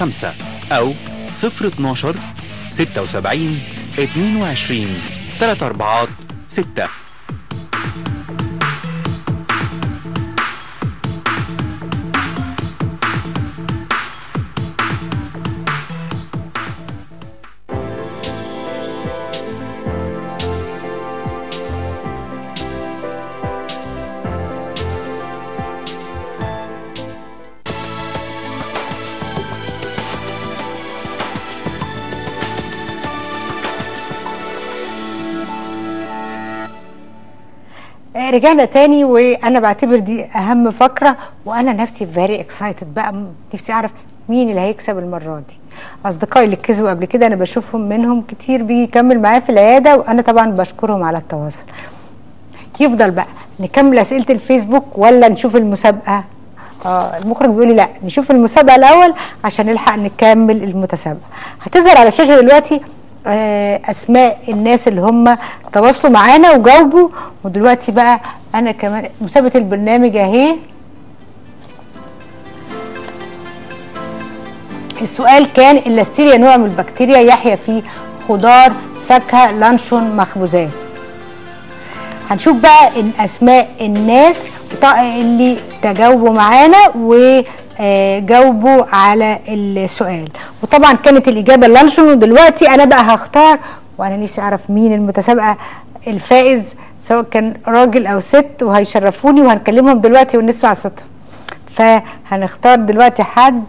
5 أو 012 76 22 346. رجعنا تاني، وانا بعتبر دي اهم فقره، وانا نفسي فيري اكسايتد بقى، نفسي اعرف مين اللي هيكسب المره دي. اصدقائي اللي كسبوا قبل كده انا بشوفهم منهم كتير بيكمل معايا في العياده، وانا طبعا بشكرهم على التواصل. يفضل بقى نكمل اسئله الفيسبوك ولا نشوف المسابقه؟ المخرج بيقول لي لا، نشوف المسابقه الاول عشان نلحق نكمل المتسابقه. هتظهر على الشاشه دلوقتي اسماء الناس اللي هم تواصلوا معانا وجاوبوا. ودلوقتي بقى انا كمان مسابقه البرنامج اهي. السؤال كان: اللاستيريا نوع من البكتيريا يحيا في خضار، فاكهه، لانشون، مخبوزات. هنشوف بقى ان اسماء الناس اللي تجاوبوا معانا وجاوبوا على السؤال، وطبعا كانت الاجابه اللانشون. ودلوقتي انا بقى هختار، وانا نفسي اعرف مين المتسابقه الفائز سواء كان راجل او ست، وهيشرفوني وهنكلمهم دلوقتي ونسمع صوتهم. فهنختار دلوقتي حد،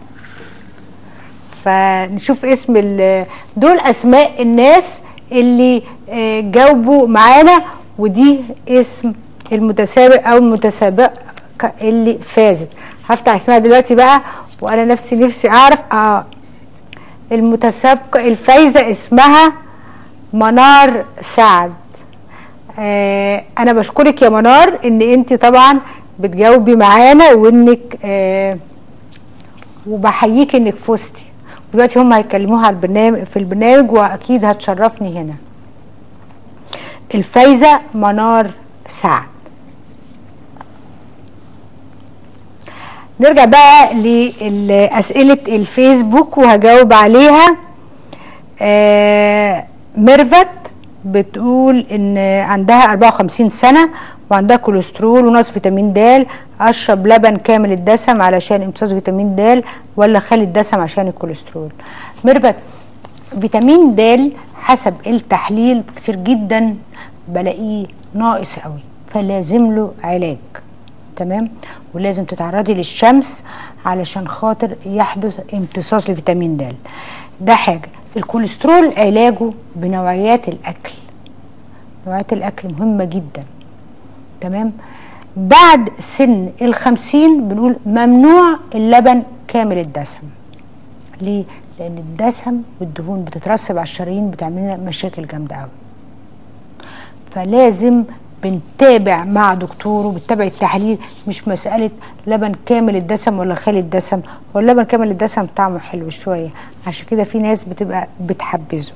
فنشوف اسم دول اسماء الناس اللي جاوبوا معانا، ودي اسم المتسابق او المتسابقه اللي فازت. هفتح اسمها دلوقتي بقى، وانا نفسي اعرف. المتسابقه الفايزه اسمها منار سعد. انا بشكرك يا منار ان انت طبعا بتجاوبي معانا، وانك وبحييك انك فزتي. دلوقتي هم هيكلموها على البرنامج واكيد هتشرفني هنا. الفايزه منار سعد. نرجع بقى لأسئلة الفيسبوك وهجاوب عليها. ميرفت بتقول ان عندها 54 سنة وعندها كوليسترول ونقص فيتامين د. اشرب لبن كامل الدسم علشان امتصاص فيتامين د ولا خالي الدسم عشان الكوليسترول؟ ميرفت، فيتامين د حسب التحليل كتير جدا بلاقيه ناقص قوي، فلازم له علاج. تمام؟ ولازم تتعرضي للشمس علشان خاطر يحدث امتصاص لفيتامين د. ده حاجه. الكوليسترول علاجه بنوعيات الاكل. نوعيات الاكل مهمه جدا. تمام؟ بعد سن ال50 بنقول ممنوع اللبن كامل الدسم. ليه؟ لان الدسم والدهون بتترسب على الشرايين، بتعمل لنا مشاكل جامده قوي. فلازم بنتابع مع دكتور وبنتابع التحاليل، مش مسألة لبن كامل الدسم ولا خالي الدسم. هو اللبن كامل الدسم طعمه حلو شوية، عشان كده في ناس بتبقى بتحبذه.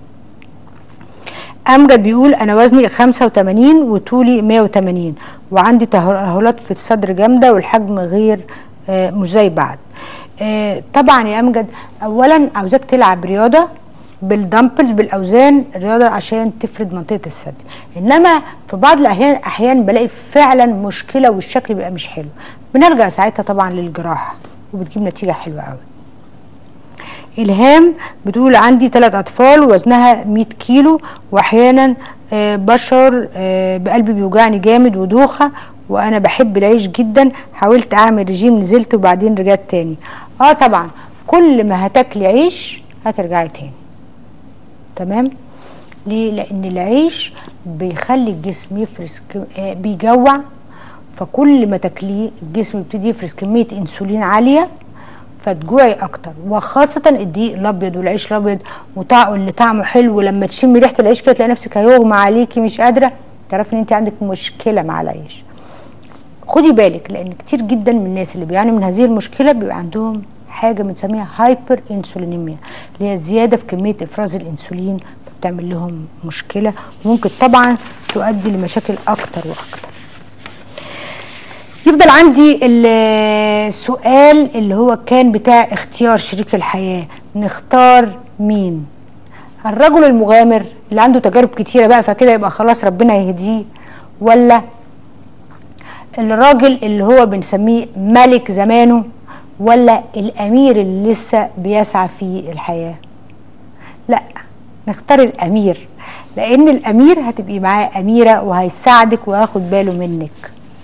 أمجد بيقول أنا وزني 85 وطولي 180 وعندي ترهلات في الصدر جامدة والحجم غير مش زي بعض. طبعا يا أمجد، أولا عاوزاك تلعب رياضة بالدمبلز، بالاوزان، الرياضه عشان تفرد منطقه الثدي. انما في بعض الاحيان بلاقي فعلا مشكله والشكل بيبقى مش حلو، بنرجع ساعتها طبعا للجراحه وبتجيب نتيجه حلوه قوي. الهام بتقول عندي 3 اطفال ووزنها 100 كيلو واحيانا بشعر بقلبي بيوجعني جامد ودوخه، وانا بحب العيش جدا. حاولت اعمل رجيم، نزلت وبعدين رجعت تاني. طبعا كل ما هتاكلي عيش هترجعي تاني. تمام؟ ليه؟ لان العيش بيخلي الجسم يفرز بيجوع، فكل ما تاكليه الجسم يبتدي يفرز كميه انسولين عاليه فتجوعي اكتر، وخاصه الدقيق الابيض والعيش الابيض اللي طعمه حلو، ولما تشمي ريحه العيش كده تلاقي نفسك هيغمى عليكي مش قادره، تعرفي ان انت عندك مشكله مع العيش. خدي بالك، لان كتير جدا من الناس اللي بيعانوا من هذه المشكله بيبقى عندهم حاجه بنسميها هايبر انسولينيميا، اللي هي زياده في كميه افراز الانسولين، بتعمل لهم مشكله وممكن طبعا تؤدي لمشاكل اكتر واكتر. يفضل عندي السؤال اللي هو كان بتاع اختيار شريك الحياة. نختار مين؟ الرجل المغامر اللي عنده تجارب كتيرة بقى فكده يبقى خلاص ربنا يهديه، ولا الراجل اللي هو بنسميه ملك زمانه، ولا الأمير اللي لسه بيسعى في الحياة؟ لا، نختار الأمير، لأن الأمير هتبقي معاه أميرة وهيساعدك وهياخد باله منك.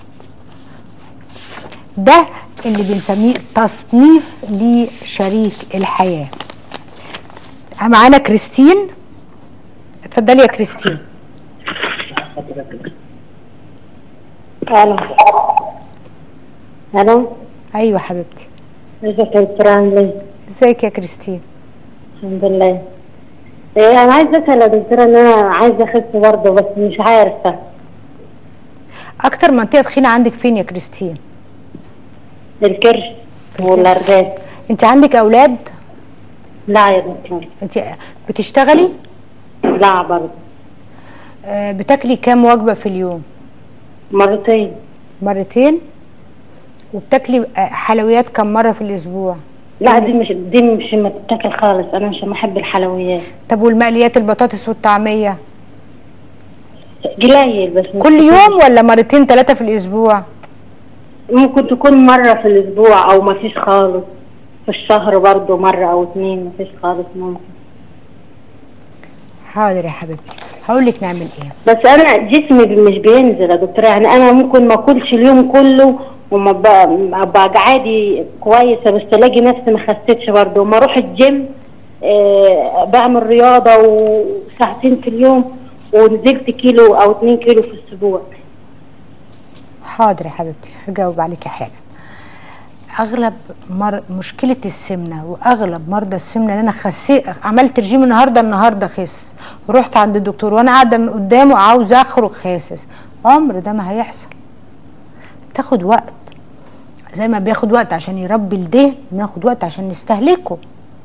ده اللي بنسميه تصنيف لشريك الحياة. معانا كريستين، اتفضلي يا كريستين. الو. الو. ايوه حبيبتي. ازيك يا دكتورة عاملة ايه؟ ازيك يا كريستين؟ الحمد لله. انا عايزة اسأل يا دكتورة ان انا عايزة اخس برضه بس مش عارفة. اكتر منطقة تخينة عندك فين يا كريستين؟ الكرش والارجاز. انت عندك اولاد؟ لا يا دكتورة. انت بتشتغلي؟ لا برضه. بتاكلي كام وجبة في اليوم؟ مرتين. مرتين؟ وبتاكلي حلويات كم مرة في الاسبوع؟ لا دي مش بتاكل خالص، انا مش بحب الحلويات. طب والمقليات البطاطس والطعمية؟ قليل بس. كل يوم ولا مرتين 3 في الاسبوع؟ ممكن تكون مرة في الاسبوع او مفيش خالص. في الشهر برضه مرة او 2 مفيش خالص ممكن. حاضر يا حبيبتي، هقول لك نعمل ايه. بس انا جسمي مش بينزل يا دكتوره، يعني انا ممكن ما اكلش اليوم كله وما ابقى عادي كويسه، بس الاقي نفسي ما خسيتش برضه. وما اروح الجيم بعمل رياضه وساعتين في اليوم ونزلت كيلو او 2 كيلو في الاسبوع. حاضر يا حبيبتي، هجاوب عليكي حالا. اغلب مشكله السمنه واغلب مرضى السمنه ان انا عملت رجيم النهارده خس، ورحت عند الدكتور وانا قاعده قدامه عاوزه اخرج خاسس. عمر ده ما هيحصل، تاخد وقت. زي ما بياخد وقت عشان يربي الدهن بناخد وقت عشان نستهلكه.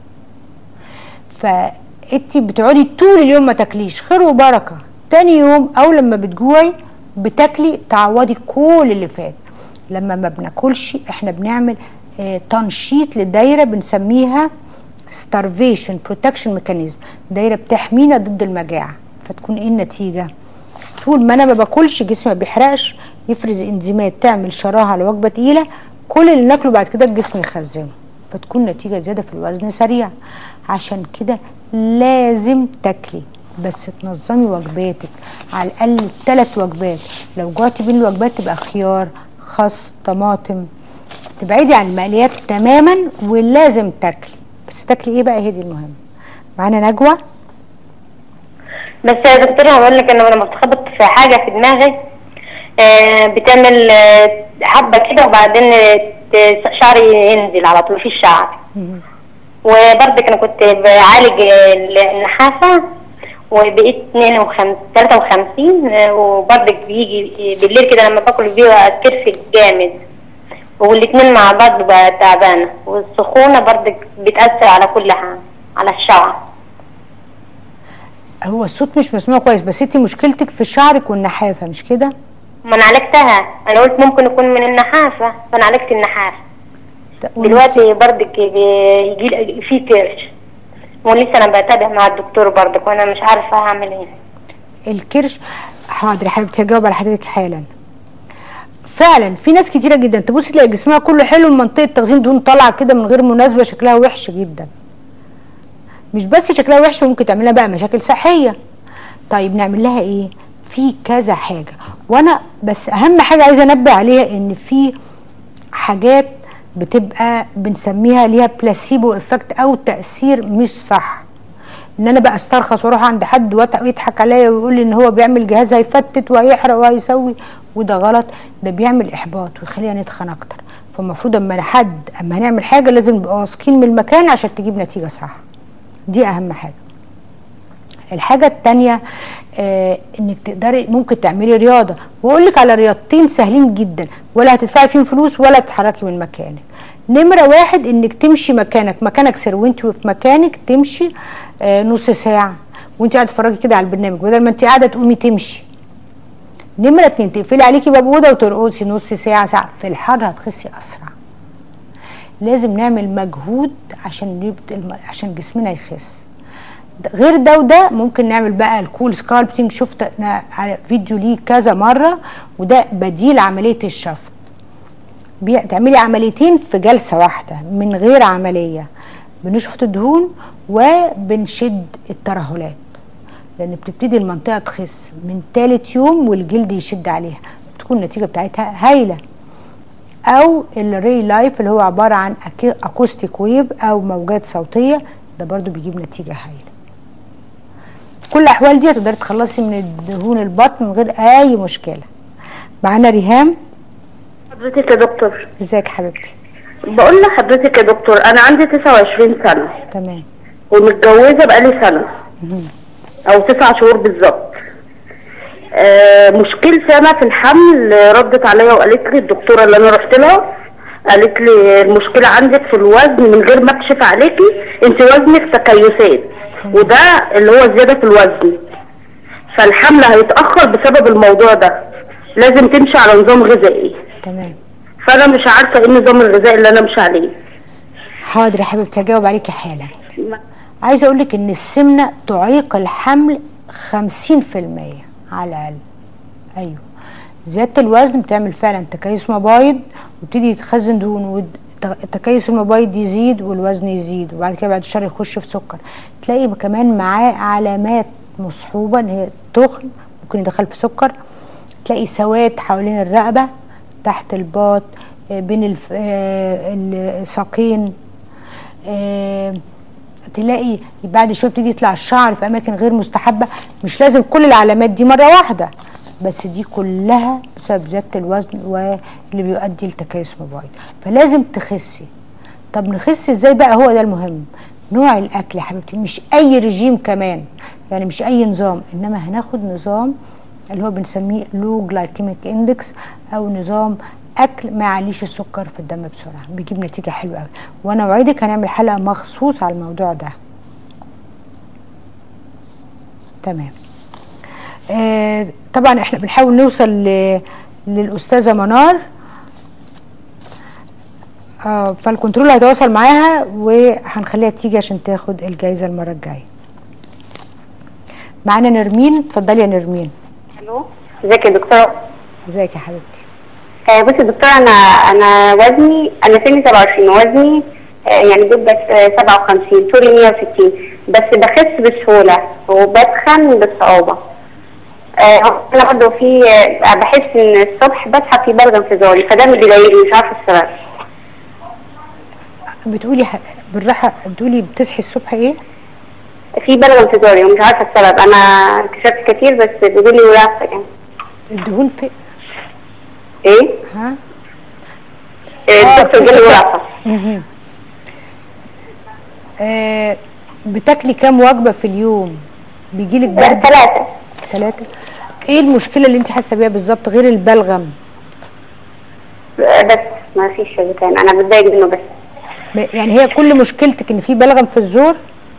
فانتي بتقعدي طول اليوم ما تاكليش، خير وبركه. تاني يوم او لما بتجوعي بتاكلي تعوضي كل اللي فات. لما ما بناكلش احنا بنعمل تنشيط للدايره بنسميها starvation protection mechanism، دايره بتحمينا ضد المجاعه. فتكون ايه النتيجه؟ طول ما انا ما باكلش جسمي ما بيحرقش، يفرز انزيمات تعمل شراهه على وجبه تقيله، كل اللي ناكله بعد كده الجسم يخزنه، فتكون نتيجه زياده في الوزن سريع. عشان كده لازم تاكلي، بس تنظمي وجباتك على الاقل 3 وجبات. لو جوعتي بين الوجبات تبقى خيار، خس، طماطم. تبعدي عن المقليات تماما، ولازم تاكلي. بس تاكلي ايه بقى؟ هي دي المهم. معانا نجوى. بس يا دكتوره هقول لك انا لما بتخبط في حاجه في دماغي بتعمل حبه كده وبعدين شعري ينزل على طول في الشعر. وبرضك انا كنت بعالج النحافه وبقيت 53 وبرضك بيجي بالليل كده لما باكل بيه كرفي جامد، والاثنين مع بعض ببقى تعبانه، والسخونه برضك بتاثر على كل حاجه على الشعر. هو الصوت مش مسموع كويس، بس انتي مشكلتك في شعرك والنحافه مش كده؟ ما انا عالجتها، انا قلت ممكن يكون من النحافه فانا عالجت النحافه. دلوقتي برضك يجي في كرش، ولسه انا بتابع مع الدكتور برضك وانا مش عارفه اعمل ايه. الكرش، حاضر يا حبيبتي هجاوب على حضرتك حالا. فعلا في ناس كتيره جدا تبص تلاقي جسمها كله حلو، منطقه تخزين دهون طالعه كده من غير مناسبه، شكلها وحش جدا. مش بس شكلها وحش، وممكن تعمل لها بقى مشاكل صحيه. طيب نعمل لها ايه؟ في كذا حاجه، وانا بس اهم حاجه عايزه انبه عليها ان في حاجات بتبقى بنسميها ليها بلاسيبو افكت او تاثير مش صح. ان انا بقى استرخص واروح عند حد ويضحك عليا ويقول لي ان هو بيعمل جهاز هيفتت وهيحرق وهيسوي، وده غلط. ده بيعمل احباط ويخلينا نتخن اكتر. فالمفروض اما هنعمل حاجه لازم نبقى واثقين من المكان عشان تجيب نتيجه صح. دي اهم حاجه. الحاجه الثانيه انك تقدري ممكن تعملي رياضه، واقول لك على رياضتين سهلين جدا ولا هتدفعي فيهم فلوس ولا تتحركي من مكانك. نمره 1 انك تمشي مكانك سر، وانت في مكانك تمشي نص ساعه وانت قاعده تتفرجي كده على البرنامج، بدل ما انت قاعده تقومي تمشي. نمرة 2 تقفلي عليكي باب اوضه وترقصي نص ساعه ساعه، في الحر هتخسي اسرع. لازم نعمل مجهود عشان جسمنا يخس. غير ده وده ممكن نعمل بقى الكول سكالبتنج، شفت انا على فيديو ليه كذا مره، وده بديل عمليه الشفط. تعملي عمليتين في جلسه واحده من غير عمليه، بنشفط الدهون وبنشد الترهلات، لان بتبتدي المنطقه تخس من ثالث يوم والجلد يشد عليها، بتكون النتيجه بتاعتها هايله. او الري لايف اللي هو عباره عن اكوستيك ويف او موجات صوتيه، ده برضو بيجيب نتيجه هايله. كل الاحوال دي هتقدري تخلصي من الدهون البطن من غير اي مشكله. معانا ريهام. حضرتك يا دكتور. ازيك حبيبتي؟ بقول لحضرتك يا دكتور، انا عندي 29 سنه. تمام. ومتجوزه بقالي سنه او 9 شهور بالظبط. مشكلتي انا في الحمل، ردت عليا وقالت لي الدكتوره اللي انا رحت لها، قالت لي المشكله عندك في الوزن، من غير ما اكشف عليكي انت وزنك تكيسات، وده اللي هو زياده في الوزن، فالحمل هيتاخر بسبب الموضوع ده، لازم تمشي على نظام غذائي. تمام. فانا مش عارفه ايه النظام الغذائي اللي انا امشي عليه. حاضر يا حبيبتي، هجاوب عليكي حالا. عايزه اقول لك ان السمنه تعيق الحمل 50% على الاقل. ايوه، زياده الوزن بتعمل فعلا تكيس مبايض وبتدي يتخزن دهون، والتكيس المبايض يزيد والوزن يزيد، وبعد كده بعد الشهر يخش في سكر. تلاقي كمان معاه علامات مصحوبه ان هي تخن، ممكن يدخل في سكر. تلاقي سواد حوالين الرقبه، تحت الباط، بين الساقين. تلاقي بعد شويه بتيجي يطلع الشعر في اماكن غير مستحبه. مش لازم كل العلامات دي مره واحده، بس دي كلها بسبب زياده الوزن واللي بيؤدي لتكيس مبايض. فلازم تخسي. طب نخس ازاي بقى؟ هو ده المهم. نوع الاكل يا حبيبتي، مش اي رجيم كمان، يعني مش اي نظام، انما هناخد نظام اللي هو بنسميه لو جلايكيميك اندكس، او نظام اكل ما يعليش السكر في الدم بسرعه، بيجيب نتيجه حلوه قوي. وانا اوعدك هنعمل حلقه مخصوص على الموضوع ده. تمام. طبعا احنا بنحاول نوصل للاستاذه منار، فالكنترول هيتواصل معاها وهنخليها تيجي عشان تاخد الجايزه المره الجايه. معانا نرمين. اتفضلي يا نرمين. الو، ازيك يا دكتوره؟ ازيك يا حبيبتي؟ بصي يا دكتوره، انا وزني، انا سني 27، وزني يعني بيبقى 57، طولي 160، بس بخس بسهوله وبتخن بالصعوبه. انا برضه في بحس ان الصبح بصحى في بلغم في زوري، فده اللي بيضايقني، مش عارفه السبب. بتقولي بالراحه، بتقولي بتصحي الصبح ايه؟ في بلغم في زوري ومش عارفه السبب. انا كشفت كتير بس بيقولوا لي وراثه يعني. الدهون في ايه؟ ها؟ الدكتور قال لي وراثه. بتاكلي كام وجبه في اليوم؟ بيجيلك برد؟ 3. ايه المشكله اللي انت حاسه بيها بالظبط غير البلغم؟ بس ما فيش شيء تاني، انا بتضايق منه بس. يعني هي كل مشكلتك ان في بلغم في الزور؟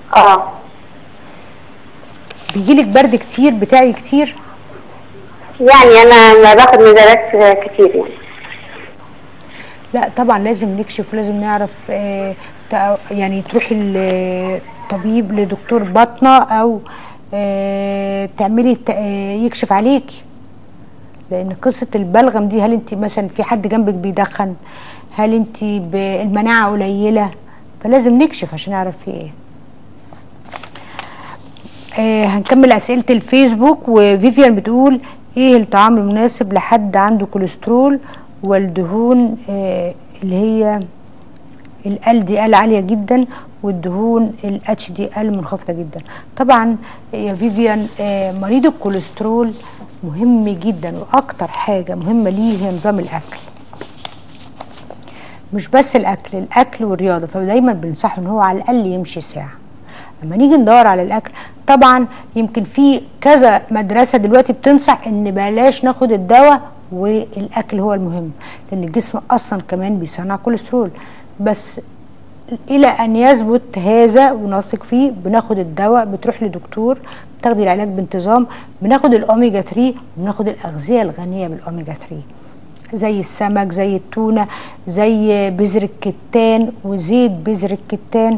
بيجيلك برد كتير؟ بتاعي كتير؟ يعني انا باخد نزلات كتير يعني. لا طبعا لازم نكشف ولازم نعرف، يعني تروحي لطبيب، لدكتور باطنه، او تعملي يكشف عليكي، لان قصه البلغم دي، هل انت مثلا في حد جنبك بيدخن؟ هل انت المناعه قليله؟ فلازم نكشف عشان نعرف في ايه. هنكمل اسئله الفيسبوك. وفيفيان بتقول ايه الطعام المناسب لحد عنده كوليسترول والدهون اللي هي ال دي ال عاليه جدا والدهون الاتش دي ال منخفضه جدا؟ طبعا يا فيفيان، مريض الكوليسترول مهم جدا، واكتر حاجه مهمه ليه هي نظام الاكل. مش بس الاكل والرياضه، فدايما بنصحه ان هو على الاقل يمشي ساعه. لما نيجي ندور على الاكل، طبعا يمكن في كذا مدرسه دلوقتي بتنصح ان بلاش ناخد الدواء والاكل هو المهم، لان الجسم اصلا كمان بيصنع كوليسترول. بس الى ان يثبت هذا ونثق فيه بناخد الدواء، بتروح لدكتور، بتاخدي العلاج بانتظام، بناخد الاوميجا 3 وبناخد الاغذيه الغنيه بالاوميجا 3 زي السمك، زي التونه، زي بذر الكتان وزيت بذر الكتان.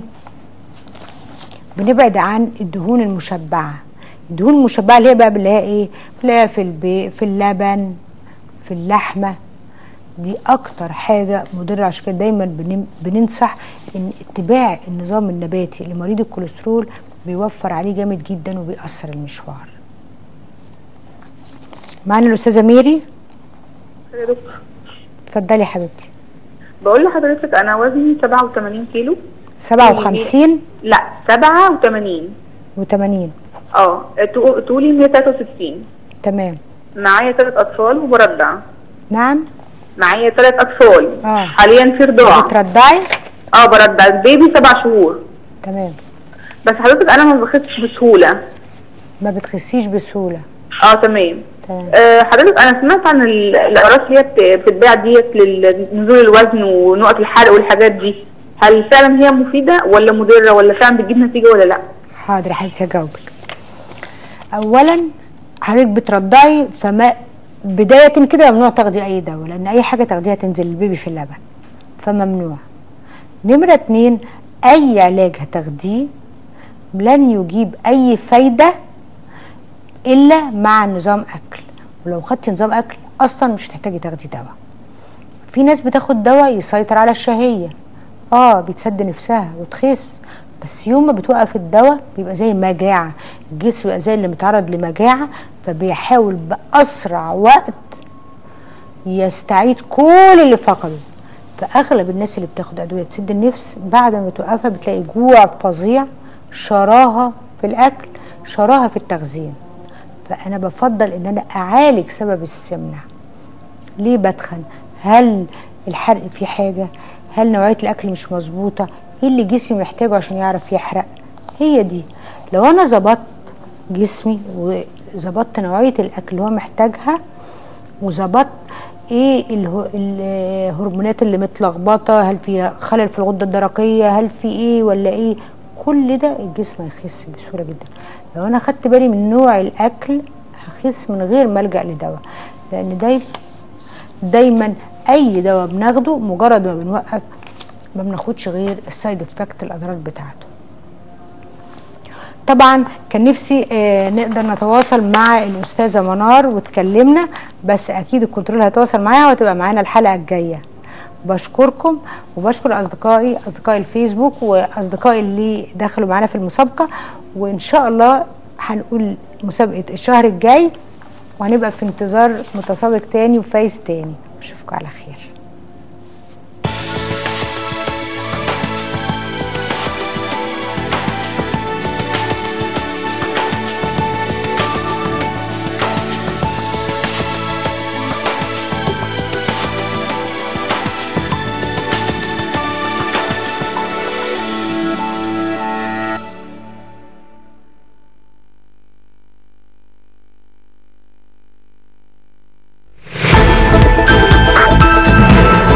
بنبعد عن الدهون المشبعه. الدهون المشبعه اللي هي بقى اللي هي ايه؟ بنلاقيها في اللبن، في اللحمه. دي اكتر حاجه مضره، عشان كده دايما بننصح ان اتباع النظام النباتي لمريض الكوليسترول بيوفر عليه جامد جدا وبيأثر المشوار. معانا الاستاذه ميري. يا دكتور اتفضلي يا حبيبتي. بقول لحضرتك انا وزني 87 كيلو. 57؟ لا 87 و80. طولي 163. تمام. معايا 3 اطفال وبرضع. نعم. معايا 3 اطفال. حاليا في رضاعه. بترضعي؟ برضع البيبي 7 شهور. تمام. بس حضرتك انا ما بخسش بسهوله. ما بتخسيش بسهوله؟ تمام. حضرتك انا سمعت عن الاقراص اللي هي بتتباع ديت لنزول الوزن ونقط الحرق والحاجات دي، هل فعلا هي مفيده ولا مضره ولا فعلا بتجيب نتيجه ولا لا؟ حاضر يا حبيبتي هجاوبك. اولا حضرتك بترضعي، فما بدايه كده ممنوع تاخدي اي دواء، لان اي حاجه تاخديها تنزل البيبي في اللبن، فممنوع. نمره 2 اي علاج هتاخديه لن يجيب اي فايده الا مع نظام اكل، ولو خدتي نظام اكل اصلا مش هتحتاجي تاخدي دواء. في ناس بتاخد دواء يسيطر على الشهيه، بتسد نفسها وتخس، بس يوم ما بتوقف الدواء بيبقى زي مجاعه، الجسم بيبقى زي اللي متعرض لمجاعه، فبيحاول باسرع وقت يستعيد كل اللي فقده. فاغلب الناس اللي بتاخد ادويه تسد النفس بعد ما توقفها بتلاقي جوع فظيع، شراهه في الاكل، شراهه في التخزين. فانا بفضل ان انا اعالج سبب السمنه. ليه بدخن؟ هل الحرق فيه حاجه؟ هل نوعيه الاكل مش مظبوطه؟ ايه اللي جسمي محتاجه عشان يعرف يحرق؟ هي دي. لو انا ظبطت جسمي وظبطت نوعيه الاكل اللي هو محتاجها، وظبطت ايه الهرمونات اللي متلخبطه، هل في خلل في الغده الدرقيه، هل في ايه ولا ايه، كل ده الجسم هيخس بسهوله جدا. لو انا خدت بالي من نوع الاكل هخس من غير ما الجا لدواء، لان دايما اي دواء بناخده مجرد ما بنوقف ما بناخدش غير السايد افكت، الاضرار بتاعته. طبعا كان نفسي نقدر نتواصل مع الاستاذه منار وتكلمنا، بس اكيد الكنترول هيتواصل معاها وهتبقى معانا الحلقه الجايه. بشكركم وبشكر اصدقاء الفيسبوك واصدقائي اللي دخلوا معانا في المسابقه، وان شاء الله هنقول مسابقه الشهر الجاي، وهنبقى في انتظار متسابق تاني وفايز تاني. اشوفكم على خير.